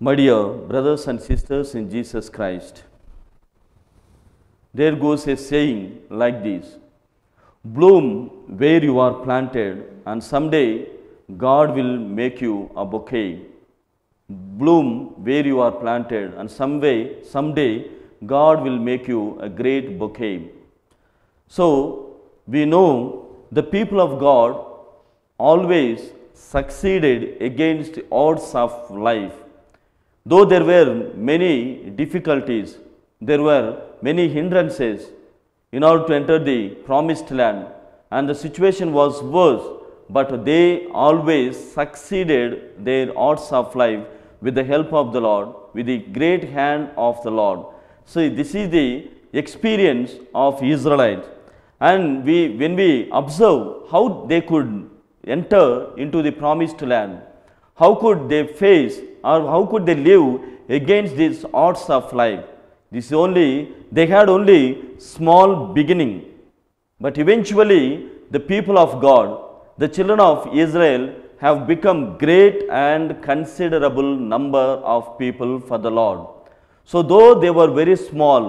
My dear brothers and sisters in Jesus Christ, there goes a saying like this: bloom where you are planted, and someday God will make you a bouquet. Bloom where you are planted, and someday God will make you a great bouquet. So we know the people of God always succeeded against odds of life. Though there were many difficulties, there were many hindrances in order to enter the promised land, and the situation was worse, but they always succeeded their odds of life with the help of the Lord, with the great hand of the Lord. So this is the experience of Israelites. And when we observe how they could enter into the promised land, how could they face or how could they live against these odds of life? They had only small beginning, but eventually the people of God, the children of Israel, have become great and considerable number of people for the Lord. So though they were very small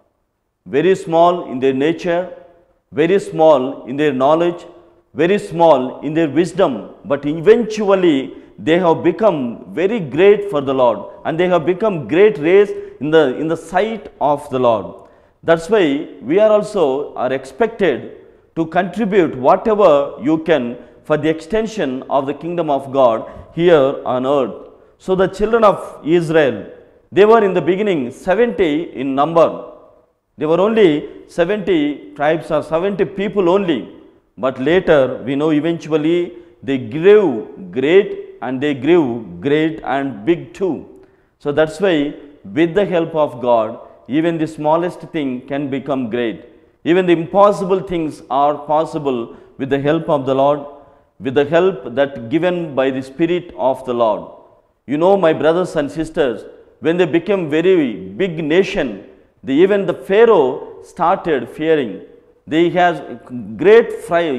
in their nature, very small in their knowledge, very small in their wisdom, but eventually they have become very great for the Lord, and they have become great race in the sight of the Lord. That's why we are expected to contribute whatever you can for the extension of the kingdom of God here on earth. So the children of Israel, they were in the beginning 70 in number. They were only 70 tribes or 70 people only. But later we know eventually they grew great, and they grew great and big too. So that's why with the help of God, even the smallest thing can become great. Even the impossible things are possible with the help of the Lord, with the help that given by the Spirit of the Lord. You know, my brothers and sisters, when they became very big nation, even the Pharaoh started fearing. He had great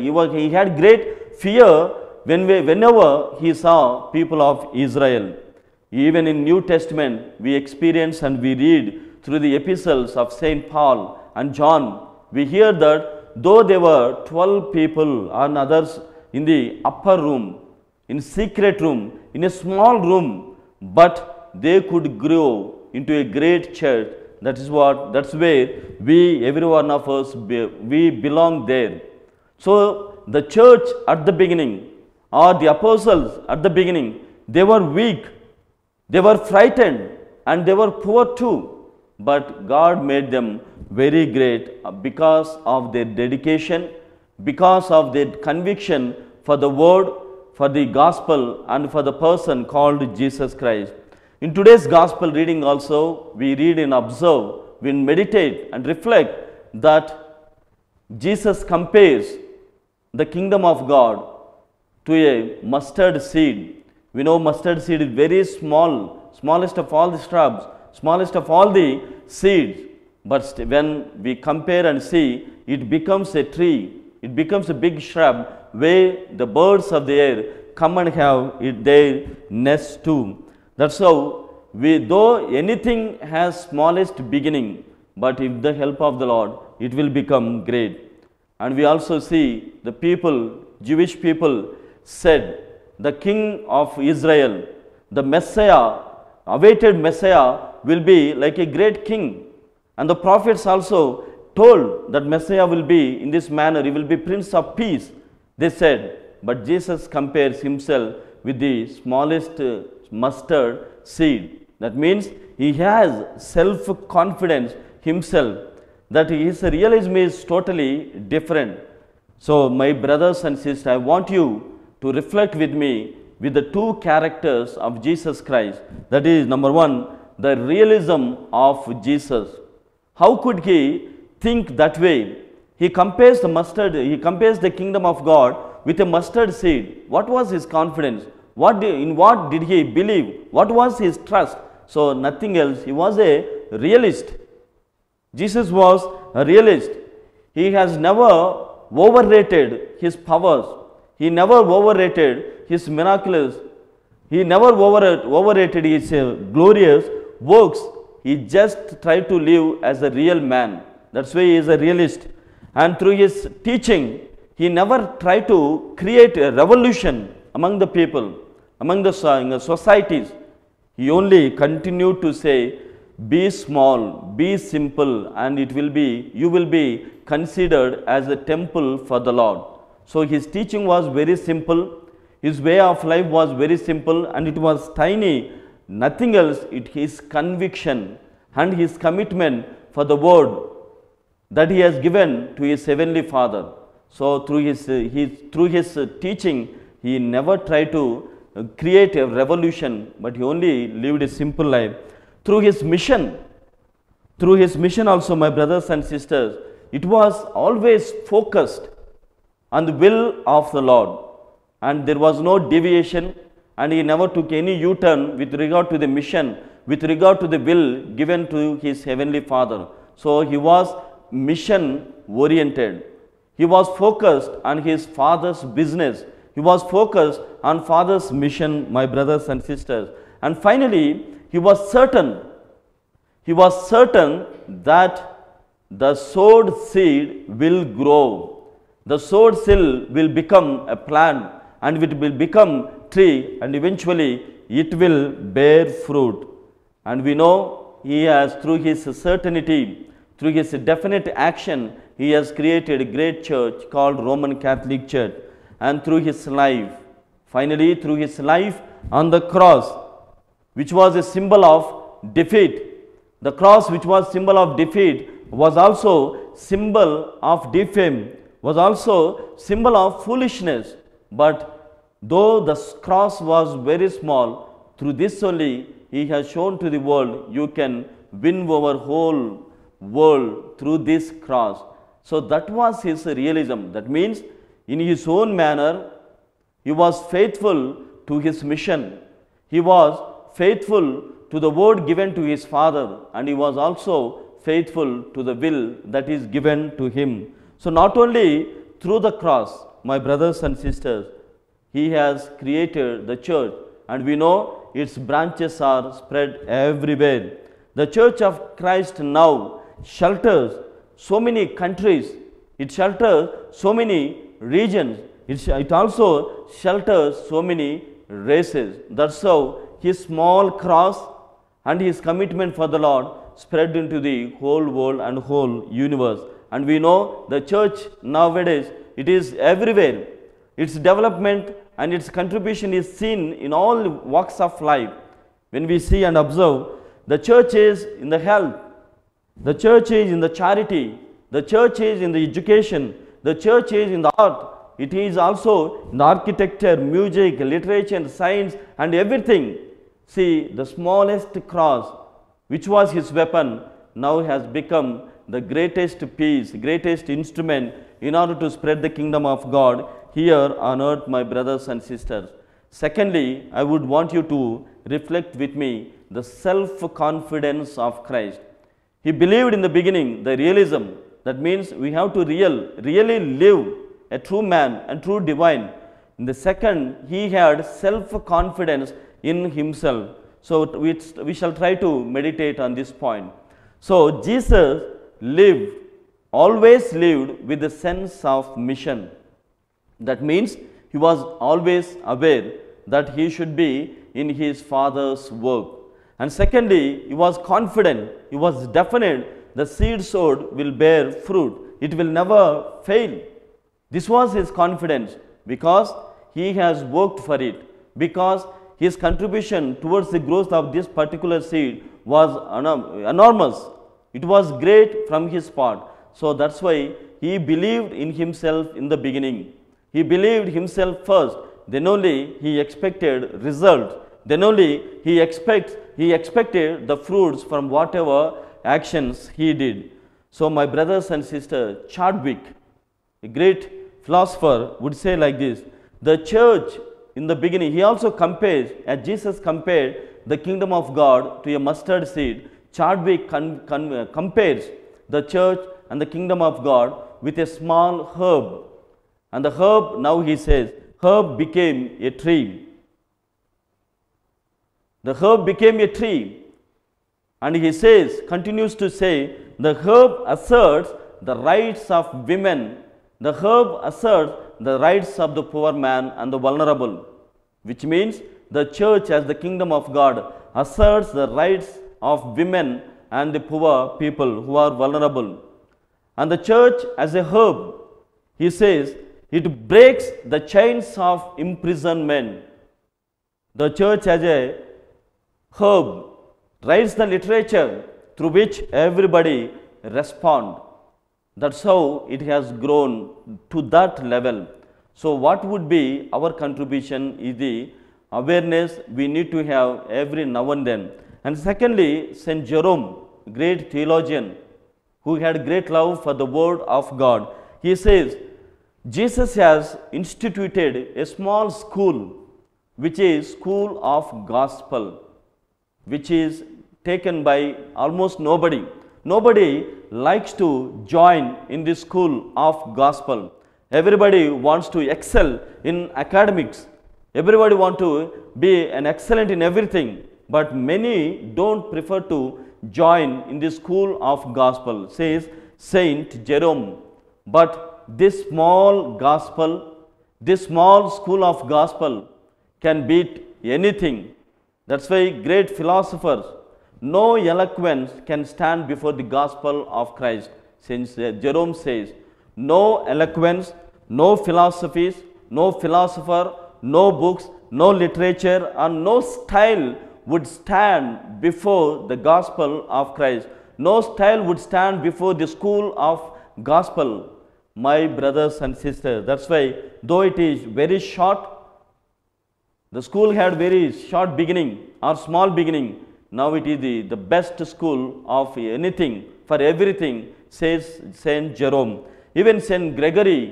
fear whenever he saw people of Israel. Even in New Testament, we experience and we read through the epistles of Saint Paul and John, we hear that though there were 12 people and others in the upper room, in secret room, in a small room, but they could grow into a great church. That's where every one of us, we belong there. So the church at the beginning, or the apostles at the beginning, they were weak, they were frightened, and they were poor too. But God made them very great because of their dedication, because of their conviction for the word, for the gospel, and for the person called Jesus Christ. In today's gospel reading also, we read and observe, we meditate and reflect that Jesus compares the kingdom of God to a mustard seed. We know mustard seed is very small, smallest of all the shrubs, smallest of all the seeds. But when we compare and see, it becomes a tree, it becomes a big shrub where the birds of the air come and have their nest too. That's how though anything has smallest beginning, but with the help of the Lord, it will become great. And we also see the people, Jewish people, said the king of Israel, the Messiah, awaited Messiah, will be like a great king. And the prophets also told that Messiah will be in this manner, he will be Prince of Peace. They said, but Jesus compares himself with the smallest mustard seed. That means he has self-confidence himself, that his realism is totally different. So my brothers and sisters, I want you to reflect with me with the two characters of Jesus Christ. That is, number one, the realism of Jesus. How could he think that way? He compares the kingdom of God with a mustard seed. What was his confidence? In what did he believe? What was his trust? So nothing else. He was a realist. Jesus was a realist. He has never overrated his powers. He never overrated his miraculous He never overrated his glorious works. He just tried to live as a real man. That's why he is a realist. And through his teaching, he never tried to create a revolution among the people, among the societies. He only continued to say, be small, be simple, and you will be considered as a temple for the Lord. So his teaching was very simple. His way of life was very simple, and it was tiny, nothing else. His conviction and his commitment for the word that he has given to his heavenly Father. So through his teaching, he never tried to create a revolution, but he only lived a simple life. Through his mission also, my brothers and sisters, it was always focused on the will of the Lord, and there was no deviation, and he never took any U-turn with regard to the mission, with regard to the will given to his heavenly Father. So he was mission oriented. He was focused on his Father's business. He was focused on Father's mission, my brothers and sisters. And finally, he was certain that the sowed seed will grow. The sowed seed will become a plant, and it will become tree, and eventually it will bear fruit. And we know he has, through his certainty, through his definite action, he has created a great church called Roman Catholic Church. And through his life, finally through his life on the cross, which was a symbol of defeat. The cross, which was symbol of defeat, was also symbol of defame, was also symbol of foolishness. But though the cross was very small, through this only he has shown to the world, you can win over whole world through this cross. So that was his realism. That means in his own manner, he was faithful to his mission. He was faithful to the word given to his Father, and he was also faithful to the will that is given to him. So not only through the cross, my brothers and sisters, he has created the church, and we know its branches are spread everywhere. The Church of Christ now shelters so many countries, it shelters so many regions, it also shelters so many races. That's how his small cross and his commitment for the Lord spread into the whole world and whole universe. And we know the church nowadays, it is everywhere. Its development and its contribution is seen in all walks of life. When we see and observe, the church is in the health, the church is in the charity, the church is in the education, the church is in the art, it is also in the architecture, music, literature, science, and everything. See, the smallest cross, which was his weapon, now has become the greatest piece, greatest instrument in order to spread the kingdom of God here on earth, my brothers and sisters. Secondly, I would want you to reflect with me the self-confidence of Christ. He believed in the beginning the realism. That means we have to really live a true man and true divine. In the second, he had self-confidence in himself. So we shall try to meditate on this point. So Jesus always lived with a sense of mission. That means he was always aware that he should be in his Father's work. And secondly, he was confident, he was definite, the seed sowed will bear fruit. It will never fail. This was his confidence because he has worked for it, because his contribution towards the growth of this particular seed was enormous. It was great from his part. So that's why he believed in himself in the beginning. He believed himself first, then only he expected results. Then only he expected the fruits from whatever actions he did. So my brothers and sisters, Chadwick, a great philosopher, would say like this: the church in the beginning, he also compares, as Jesus compared the kingdom of God to a mustard seed, Chadwick compares the church and the kingdom of God with a small herb. And the herb, now he says, herb became a tree. The herb became a tree. And he says, continues to say, the herb asserts the rights of women. The herb asserts the rights of the poor man and the vulnerable, which means the church as the kingdom of God asserts the rights of women and the poor people who are vulnerable. And the church as a herb, he says, it breaks the chains of imprisonment. The church as a herb writes the literature through which everybody respond. That's how it has grown to that level. So what would be our contribution is the awareness we need to have every now and then. And secondly, Saint Jerome, great theologian who had great love for the word of God, he says, Jesus has instituted a small school, which is school of gospel, which is taken by almost nobody. Nobody likes to join in this school of gospel. Everybody wants to excel in academics. Everybody wants to be an excellent in everything. But many don't prefer to join in the school of gospel, says Saint Jerome. But this small gospel, this small school of gospel can beat anything. That's why great philosophers, no eloquence can stand before the gospel of Christ. Since Jerome says, no eloquence, no philosophies, no philosopher, no books, no literature, and no style would stand before the gospel of Christ. No style would stand before the school of gospel. My brothers and sisters, that's why though it is very short, the school had very short beginning or small beginning. Now it is the best school of anything, for everything, says Saint Jerome. Even Saint Gregory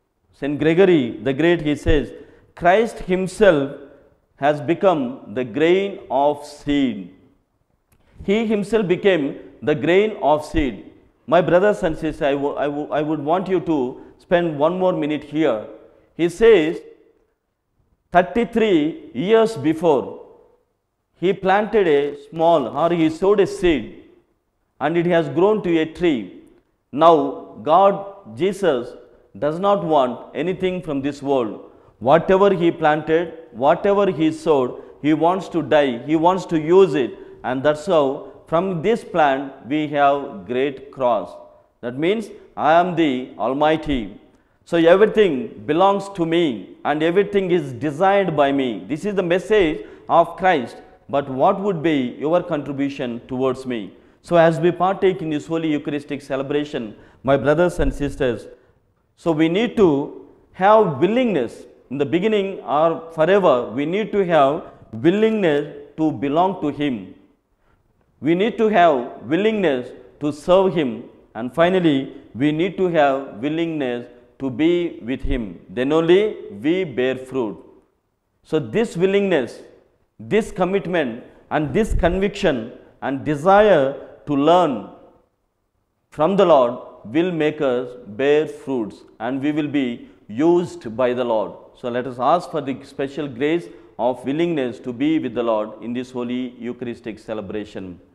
the Great, he says, Christ himself has become the grain of seed. He himself became the grain of seed. My brothers and sisters, I would want you to spend one more minute here. He says, 33 years before, he planted a small, or he sowed a seed, and it has grown to a tree. Now, God, Jesus, does not want anything from this world. Whatever he planted, whatever he sowed, he wants to die, he wants to use it, and that's how from this plant we have great cross. That means I am the Almighty. So everything belongs to me and everything is designed by me. This is the message of Christ. But what would be your contribution towards me? So as we partake in this holy Eucharistic celebration, my brothers and sisters, so we need to have willingness in the beginning or forever. We need to have willingness to belong to Him. We need to have willingness to serve Him, and finally we need to have willingness to be with Him. Then only we bear fruit. So this willingness, this commitment and this conviction and desire to learn from the Lord will make us bear fruits, and we will be used by the Lord. So let us ask for the special grace of willingness to be with the Lord in this holy Eucharistic celebration.